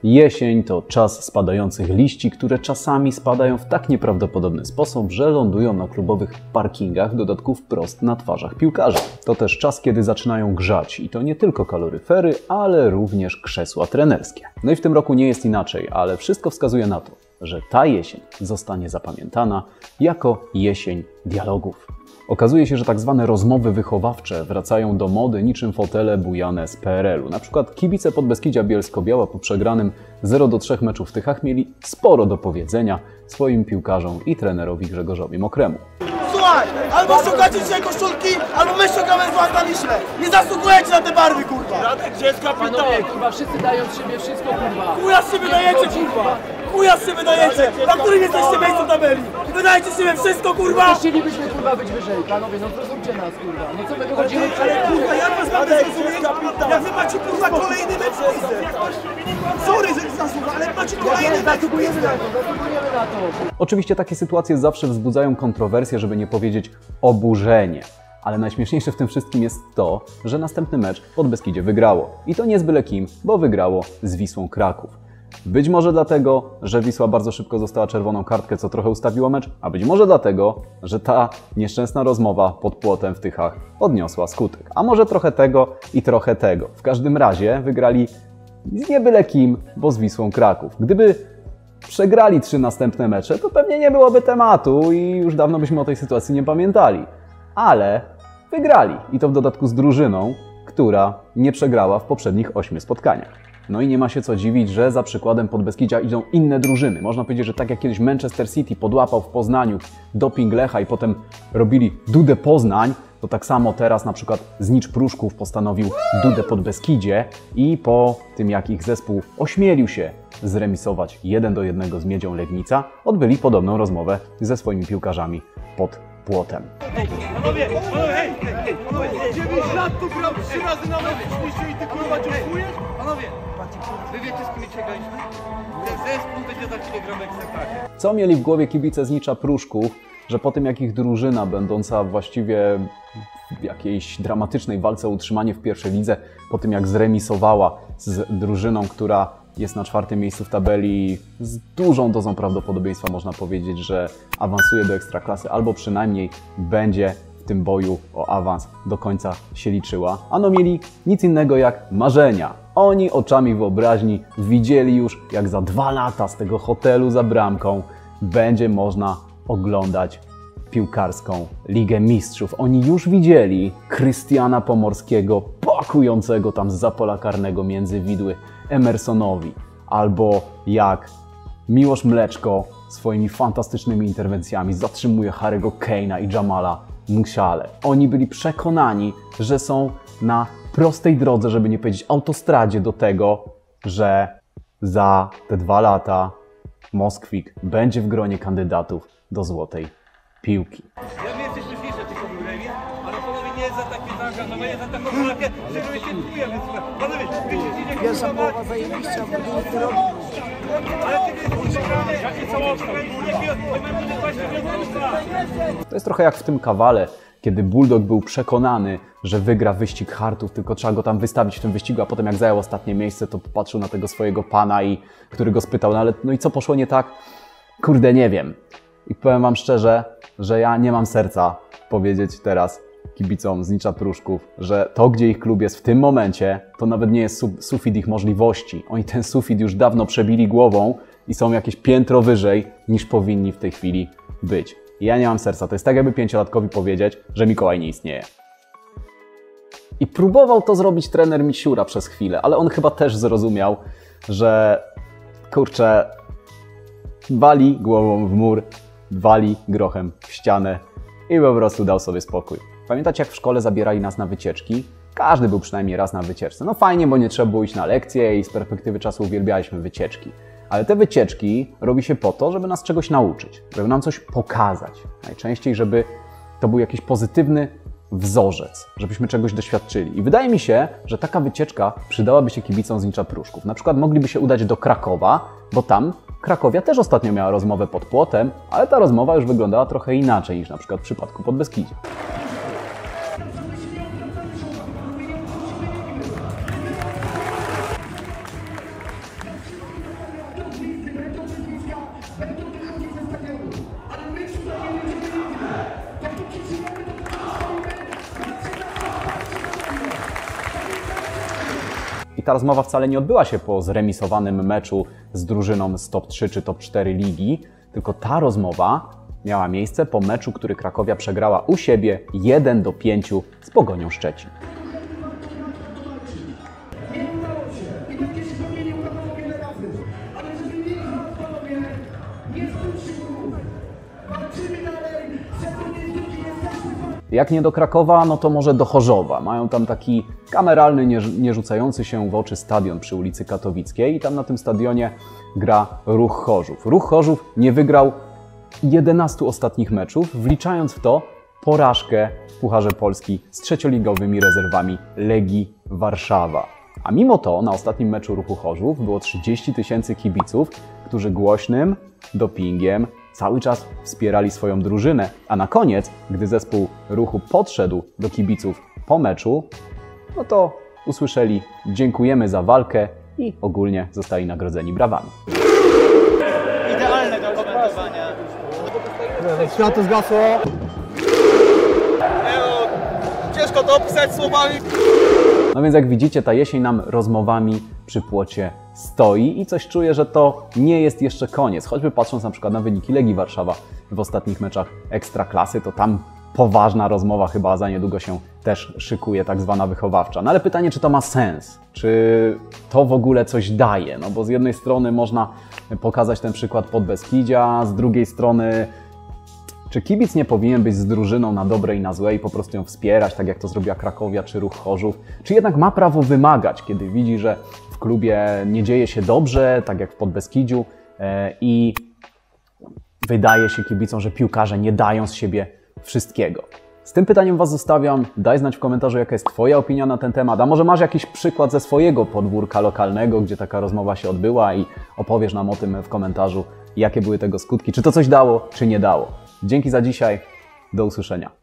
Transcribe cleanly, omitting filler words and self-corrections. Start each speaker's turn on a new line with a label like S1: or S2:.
S1: Jesień to czas spadających liści, które czasami spadają w tak nieprawdopodobny sposób, że lądują na klubowych parkingach, w dodatku wprost na twarzach piłkarzy. To też czas, kiedy zaczynają grzać i to nie tylko kaloryfery, ale również krzesła trenerskie. No i w tym roku nie jest inaczej, ale wszystko wskazuje na to, że ta jesień zostanie zapamiętana jako jesień dialogów. Okazuje się, że tak zwane rozmowy wychowawcze wracają do mody niczym fotele bujane z PRL-u. Na przykład kibice Podbeskidzia Bielsko-Biała po przegranym 0-3 meczu w Tychach mieli sporo do powiedzenia swoim piłkarzom i trenerowi Grzegorzowi Mokremu.
S2: Słuchaj, albo szukacie dzisiaj koszulki, albo my szukamy z was na Wiśle. Nie zasługujecie na te barwy, kurwa. Radek, gdzie jest kapitan?
S3: Panowie, kurwa, wszyscy dają z siebie wszystko, kurwa.
S2: Chuja z siebie dajecie, kurwa. Chuja z siebie dajecie. Na którym jesteście miejscu tabeli? Wydajecie z siebie wszystko, kurwa.
S3: Chcielibyśmy, kurwa, być wyżej. Panowie, no zrozumcie nas, kurwa. No co wy wychodzimy?
S2: Ale kurwa, jak was mamy zrozumieć? Jak wy macie, kurwa, kolejny mecz w lidze. Sorry, że zasługa, ale macie kolejny mecz w lidze.
S3: Zasługujemy na to.
S1: Oczywiście takie sytuacje zawsze wzbudzają kontrowersje, żeby nie powiedzieć oburzenie. Ale najśmieszniejsze w tym wszystkim jest to, że następny mecz Podbeskidzie wygrało. I to nie z byle kim, bo wygrało z Wisłą Kraków. Być może dlatego, że Wisła bardzo szybko dostała czerwoną kartkę, co trochę ustawiło mecz, a być może dlatego, że ta nieszczęsna rozmowa pod płotem w Tychach odniosła skutek. A może trochę tego i trochę tego. W każdym razie wygrali z nie byle kim, bo z Wisłą Kraków. Gdyby przegrali 3 następne mecze, to pewnie nie byłoby tematu i już dawno byśmy o tej sytuacji nie pamiętali. Ale wygrali i to w dodatku z drużyną, która nie przegrała w poprzednich 8 spotkaniach. No i nie ma się co dziwić, że za przykładem Podbeskidzia idą inne drużyny. Można powiedzieć, że tak jak kiedyś Manchester City podłapał w Poznaniu doping Lecha i potem robili Dudę Poznań, to tak samo teraz na przykład Znicz Pruszków postanowił Dudę Podbeskidzie i po tym jak ich zespół ośmielił się zremisować 1-1 z Miedzią Legnica, odbyli podobną rozmowę ze swoimi piłkarzami pod płotem.
S2: Panowie, panowie, 9 lat tu grał 3 razy na mecz i ty kurwa dziękujesz?
S4: Panowie, wy wiecie z kim przegraliśmy? Ten zespół będzie za chwilę grał w Ekstraklasie.
S1: Co mieli w głowie kibice Znicza Pruszków, że po tym jak ich drużyna, będąca właściwie w jakiejś dramatycznej walce o utrzymanie w pierwszej lidze, po tym jak zremisowała z drużyną, która jest na 4. miejscu w tabeli, z dużą dozą prawdopodobieństwa można powiedzieć, że awansuje do Ekstraklasy, albo przynajmniej będzie w tym boju o awans do końca się liczyła. Ano mieli nic innego jak marzenia. Oni oczami wyobraźni widzieli już, jak za 2 lata z tego hotelu za bramką będzie można oglądać piłkarską Ligę Mistrzów. Oni już widzieli Krystiana Pomorskiego pakującego tam zza pola karnego między widły Emersonowi. Albo jak Miłosz Mleczko swoimi fantastycznymi interwencjami zatrzymuje Harry'ego Kane'a i Jamala Musiale. Oni byli przekonani, że są na prostej drodze, żeby nie powiedzieć autostradzie do tego, że za te 2 lata Moskwik będzie w gronie kandydatów do złotej piłki.
S4: Ja wiem, jesteśmy śmieszne tylko problemy, ale panowie nie jest za takie zaangażowanie, za taką walkę, że my się kupujemy. Panowie, wy się idzie
S3: Pierwsza połowa zajebiście, a drugi ty robi.
S4: ale ty jesteś przegrany, jakie całokształt,
S1: To jest trochę jak w tym kawale, kiedy Bulldog był przekonany, że wygra wyścig hartów, tylko trzeba go tam wystawić w tym wyścigu, a potem jak zajął ostatnie miejsce, to popatrzył na tego swojego pana, który go spytał, no i co poszło nie tak? Kurde, nie wiem. I powiem wam szczerze, że ja nie mam serca powiedzieć teraz kibicom Znicza Pruszków, że to, gdzie ich klub jest w tym momencie, to nawet nie jest sufit ich możliwości. Oni ten sufit już dawno przebili głową i są jakieś piętro wyżej, niż powinni w tej chwili być. I ja nie mam serca. To jest tak, jakby 5-latkowi powiedzieć, że Mikołaj nie istnieje. I próbował to zrobić trener Misiura przez chwilę, ale on chyba też zrozumiał, że kurczę, wali głową w mur, wali grochem w ścianę i po prostu dał sobie spokój. Pamiętacie, jak w szkole zabierali nas na wycieczki? Każdy był przynajmniej raz na wycieczce. No fajnie, bo nie trzeba było iść na lekcje i z perspektywy czasu uwielbialiśmy wycieczki. Ale te wycieczki robi się po to, żeby nas czegoś nauczyć, żeby nam coś pokazać. Najczęściej, żeby to był jakiś pozytywny wzorzec, żebyśmy czegoś doświadczyli. I wydaje mi się, że taka wycieczka przydałaby się kibicom Znicza Pruszków. Na przykład mogliby się udać do Krakowa, bo tam Krakowia też ostatnio miała rozmowę pod płotem, ale ta rozmowa już wyglądała trochę inaczej niż na przykład w przypadku Podbeskidzia. I ta rozmowa wcale nie odbyła się po zremisowanym meczu z drużyną z top 3 czy top 4 ligi, tylko ta rozmowa miała miejsce po meczu, który Krakowia przegrała u siebie 1-5 z Pogonią Szczecin. Jak nie do Krakowa, no to może do Chorzowa. Mają tam taki kameralny, nie rzucający się w oczy stadion przy ulicy Katowickiej i tam na tym stadionie gra Ruch Chorzów. Ruch Chorzów nie wygrał 11 ostatnich meczów, wliczając w to porażkę w Pucharze Polski z trzecioligowymi rezerwami Legii Warszawa. A mimo to na ostatnim meczu Ruchu Chorzów było 30 000 kibiców, którzy głośnym dopingiem cały czas wspierali swoją drużynę, a na koniec, gdy zespół Ruchu podszedł do kibiców po meczu, no to usłyszeli dziękujemy za walkę i ogólnie zostali nagrodzeni brawami.
S5: Idealne do komentowania.
S3: Światło zgasło.
S2: Ciężko to opisać słowami.
S1: No więc jak widzicie, ta jesień nam rozmowami przy płocie stoi i coś czuję, że to nie jest jeszcze koniec. Choćby patrząc na przykład na wyniki Legii Warszawa w ostatnich meczach Ekstraklasy, to tam poważna rozmowa chyba za niedługo się też szykuje, tak zwana wychowawcza. No ale pytanie, czy to ma sens? Czy to w ogóle coś daje? No bo z jednej strony można pokazać ten przykład Podbeskidzia, z drugiej strony czy kibic nie powinien być z drużyną na dobre i na złe i po prostu ją wspierać, tak jak to zrobiła Krakowia czy Ruch Chorzów? Czy jednak ma prawo wymagać, kiedy widzi, że w klubie nie dzieje się dobrze, tak jak w Podbeskidziu i wydaje się kibicom, że piłkarze nie dają z siebie wszystkiego? Z tym pytaniem Was zostawiam. Daj znać w komentarzu, jaka jest Twoja opinia na ten temat, a może masz jakiś przykład ze swojego podwórka lokalnego, gdzie taka rozmowa się odbyła i opowiesz nam o tym w komentarzu, jakie były tego skutki, czy to coś dało, czy nie dało. Dzięki za dzisiaj, do usłyszenia.